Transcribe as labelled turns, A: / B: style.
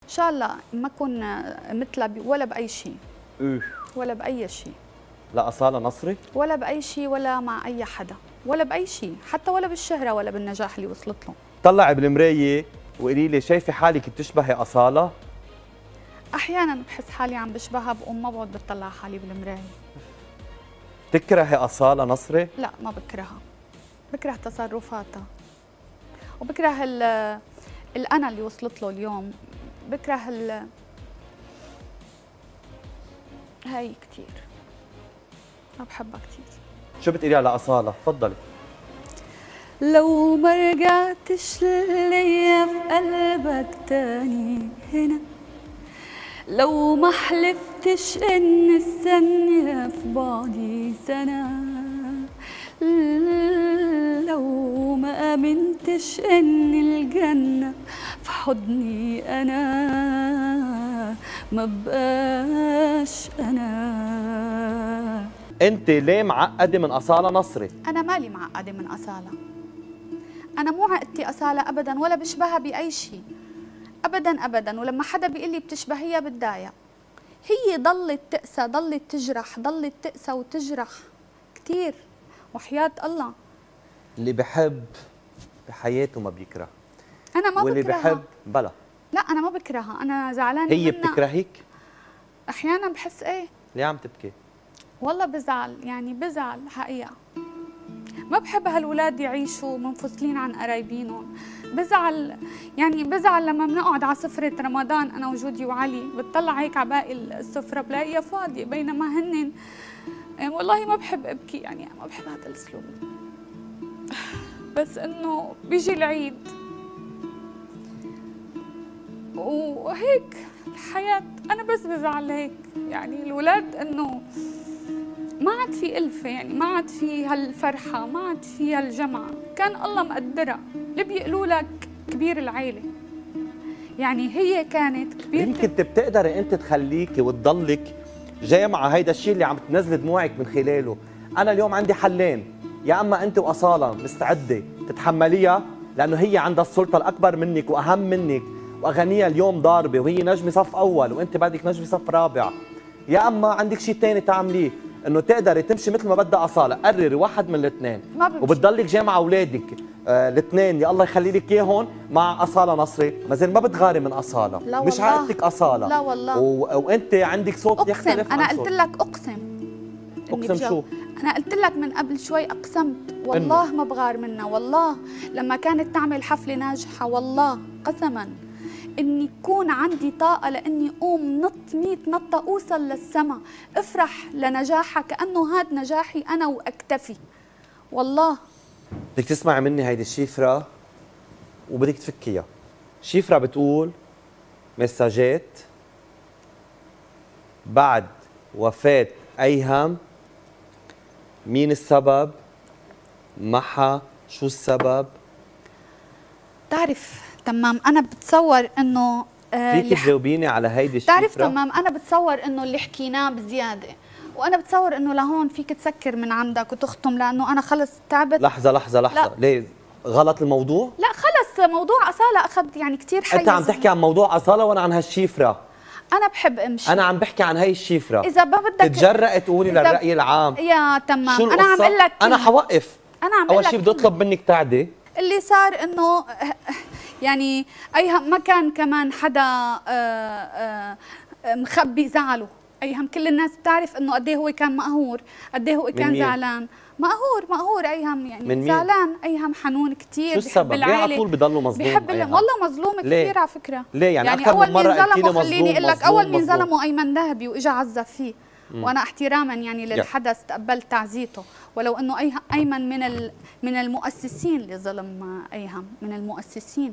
A: شاء الله ما اكون مثلها ولا باي شيء. ولا باي شيء.
B: لا أصالة نصري؟
A: ولا باي شيء ولا مع اي حدا، ولا باي شيء، حتى ولا بالشهرة ولا بالنجاح اللي وصلت له.
B: طلعي بالمراية وقولي لي شايفة حالك بتشبهي أصالة؟
A: احيانا بحس حالي عم بشبهها، بقوم ما بقعد بطلع حالي بالمراية.
B: تكرهي أصالة نصري؟
A: لا ما بكرهها، بكره تصرفاتها وبكره الأنا اللي وصلت له اليوم، بكره هاي كثير، ما بحبها كثير.
B: شو بتقولي على أصالة؟ تفضلي.
A: لو ما رجعتش ليا في قلبك تاني هنا، لو ما حلفتش ان الثانية في بعدي سنة، لو ما امنتش ان الجنة في حضني انا، ما بقاش انا.
B: انت ليه معقدة من أصالة نصري؟
A: انا مالي معقدة من أصالة، انا مو عقدتي أصالة ابدا، ولا بشبهها باي شيء ابدا ابدا. ولما حدا بيقول لي بتشبهيها بتضايق. هي ضلت تقسى، ضلت تجرح، ضلت تقسى وتجرح كثير، وحياة الله.
B: اللي بحب بحياته ما بيكره.
A: انا ما
B: واللي
A: بكرهها.
B: بحب بلا.
A: لا انا ما بكرهها، انا زعلانه
B: هي
A: منها.
B: بتكرهك؟
A: احيانا بحس ايه.
B: ليه عم تبكي؟
A: والله بزعل، يعني بزعل حقيقه. ما بحب هالولاد يعيشوا منفصلين عن قرايبينهم. بزعل، يعني بزعل لما بنقعد على سفرة رمضان أنا وجودي وعلي، بتطلع هيك على باقي السفرة بلاقيها فاضية، بينما هن والله ما بحب أبكي، يعني ما بحب هذا الأسلوب، بس إنه بيجي العيد وهيك الحياة. أنا بس بزعل هيك، يعني الولاد إنه ما عاد في ألفة، يعني ما عاد في هالفرحة، ما عاد في هالجمعة. كان الله مقدرها، اللي بيقولوا لك كبير العيلة، يعني هي كانت كبيرة.
B: يمكن بتقدري انت تخليكي وتضلك جامعة هيدا الشيء اللي عم تنزلي دموعك من خلاله. انا اليوم عندي حلين، يا اما انت واصالة مستعدة تتحمليها لانه هي عندها السلطة الاكبر منك واهم منك، واغانيها اليوم ضاربة وهي نجمة صف اول وانت بعدك نجمة صف رابع، يا اما عندك شيء ثاني تعمليه، انه تقدري تمشي مثل ما بدها اصاله. قرري واحد من الاثنين وبتضلك جامعه اولادك الاثنين يا الله يخلي لك اياهم مع اصاله نصري. ما زين ما بتغاري من اصاله.
A: لا
B: مش عقدتك اصاله.
A: لا والله.
B: وانت عندك صوت
A: أقسم.
B: يختلف
A: انا
B: عن صوت.
A: قلت لك اقسم.
B: اقسم شو؟
A: انا قلت لك من قبل شوي اقسمت والله ما بغار منها. والله لما كانت تعمل حفله ناجحه والله قسما اني يكون عندي طاقه لاني اقوم نط 100 نطه اوصل للسما، افرح لنجاحها كانه هاد نجاحي انا واكتفي. والله
B: بدك تسمعي مني هيدي الشفره وبدك تفكيها. شفره بتقول مساجات بعد وفاه ايهم، مين السبب؟ معها شو السبب؟
A: بتعرف تمام انا بتصور انه
B: فيك تجاوبيني على هيدي الشفره؟
A: بتعرف تمام انا بتصور انه اللي حكيناه بزياده، وانا بتصور انه لهون فيك تسكر من عندك وتختم، لانه انا خلص تعبت.
B: لحظه لا. ليه غلط الموضوع؟
A: لا خلص موضوع أصالة اخذ يعني كثير حيز.
B: انت عم تحكي عن موضوع أصالة وانا عن هالشفره.
A: انا بحب امشي.
B: انا عم بحكي عن هي الشفره.
A: اذا ما بدك
B: تتجرأي تقولي للرأي العام.
A: يا تمام
B: شو
A: انا عم اقول لك
B: انا حوقف.
A: انا عم
B: اول شيء بدي اطلب منك تعدي.
A: اللي صار انه يعني ايهم ما كان كمان حدا مخبي زعله. ايهم كل الناس بتعرف انه قد ايه هو كان مقهور، قد ايه هو كان زعلان. مقهور ايهم، يعني زعلان. ايهم حنون كثير.
B: شو السبب؟ ليه على طول بضلوا مظلوم؟
A: بحب والله مظلوم كثير على فكره.
B: ليه يعني
A: اكثر
B: من مره قلتي لي
A: خليني اقول لك اول مين ظلموا ايمن ذهبي واجا عزف فيه. وانا احتراما يعني للحدث تقبلت تعزيته، ولو انه ايمن من المؤسسين اللي ظلم ايهم، من المؤسسين.